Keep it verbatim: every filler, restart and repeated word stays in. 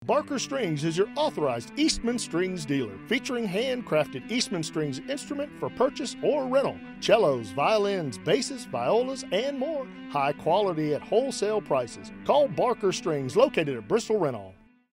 Barker Strings is your authorized Eastman Strings dealer, featuring handcrafted Eastman Strings instrument for purchase or rental. Cellos, violins, basses, violas, and more. High quality at wholesale prices. Call Barker Strings, located at Bristol Rental.